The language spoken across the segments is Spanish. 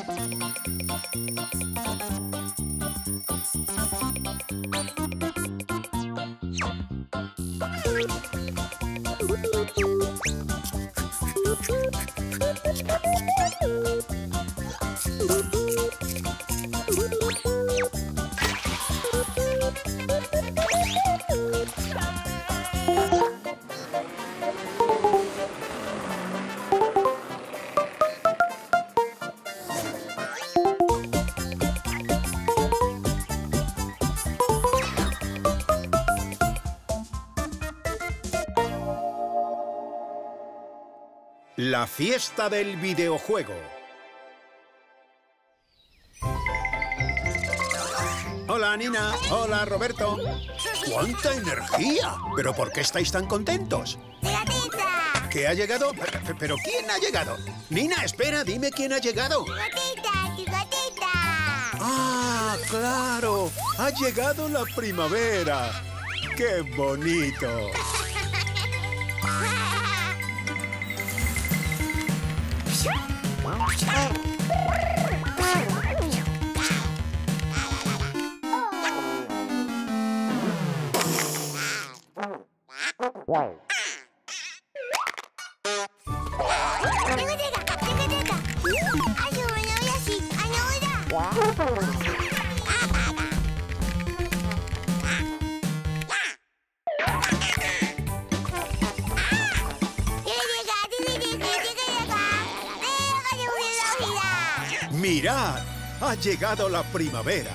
La fiesta del videojuego. Hola, Nina. Hola, Roberto. ¡Cuánta energía! ¿Pero por qué estáis tan contentos? ¡Gatita! ¿Qué ha llegado? ¿Pero quién ha llegado? Nina, espera, dime quién ha llegado. ¡Gatita! ¡Tu gatita! ¡Ah, claro! Ha llegado la primavera. ¡Qué bonito! ¡Mirad! ¡Ha llegado la primavera!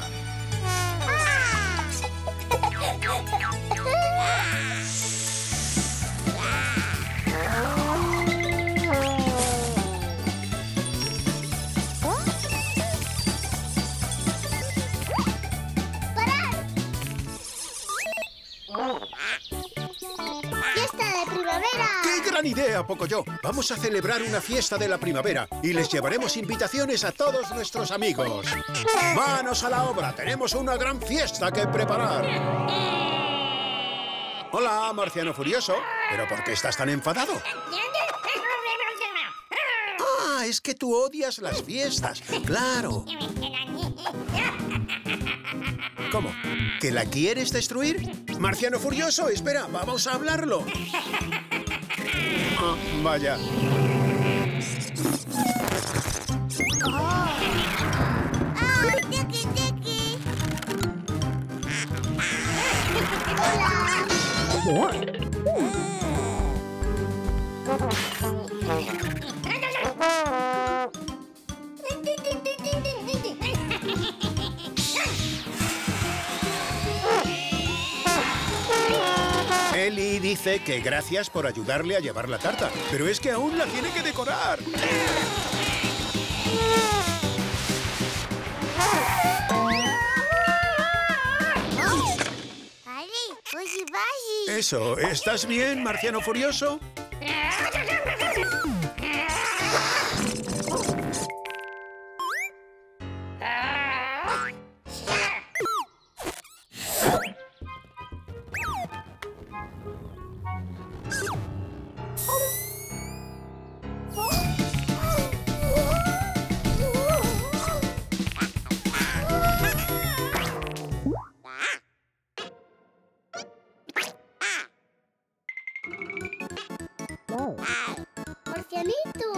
¡Fiesta de primavera! ¡Qué gran idea, Pocoyo! Vamos a celebrar una fiesta de la primavera y les llevaremos invitaciones a todos nuestros amigos. ¡Manos a la obra! Tenemos una gran fiesta que preparar. Hola, Marciano Furioso. ¿Pero por qué estás tan enfadado? Ah, es que tú odias las fiestas. ¡Claro! ¿Cómo? ¿Que la quieres destruir? Marciano Furioso, espera, vamos a hablarlo. Ah, vaya. ¡Ay, Tiki, Tiki! Eli dice que gracias por ayudarle a llevar la tarta, pero es que aún la tiene que decorar. Eso, ¿estás bien, Marciano Furioso? ¡Marcianito!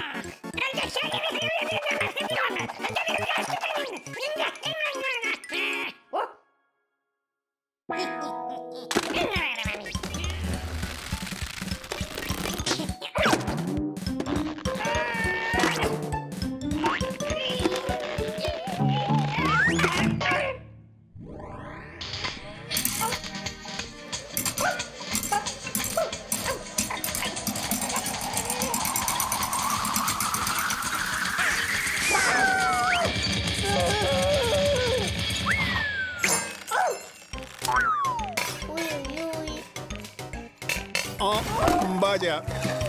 Oh, vaya.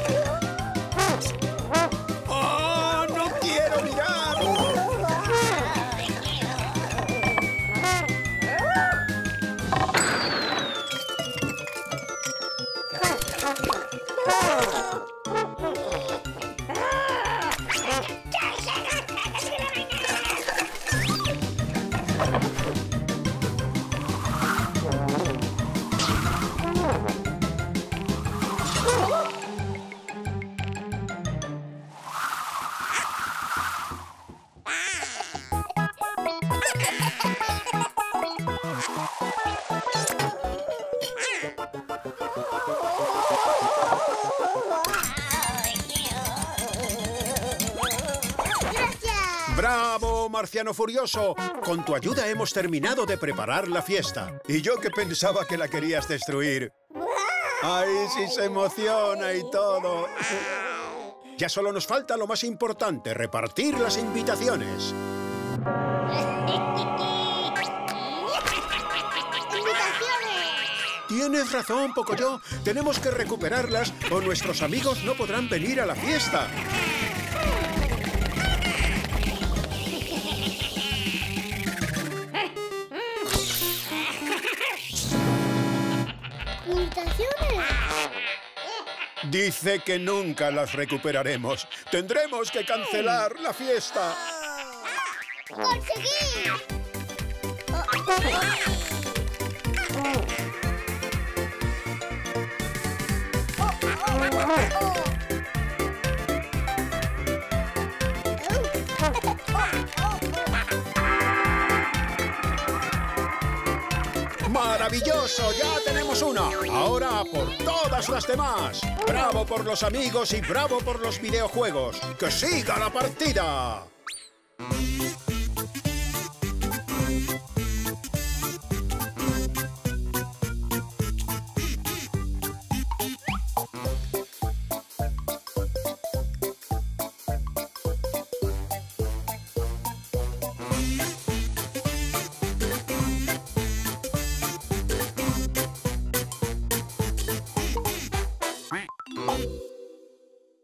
¡Oh, no quiero mirar! ¡Bravo, Marciano Furioso! Con tu ayuda hemos terminado de preparar la fiesta. Y yo que pensaba que la querías destruir. ¡Ay, sí se emociona y todo! Ya solo nos falta lo más importante, repartir las invitaciones. Tienes razón, Pocoyo. Tenemos que recuperarlas o nuestros amigos no podrán venir a la fiesta. ¿Invitaciones? Dice que nunca las recuperaremos. Tendremos que cancelar la fiesta. ¡Conseguí! ¡Maravilloso! ¡Ya tenemos una! Ahora a por todas las demás. ¡Bravo por los amigos y bravo por los videojuegos! ¡Que siga la partida!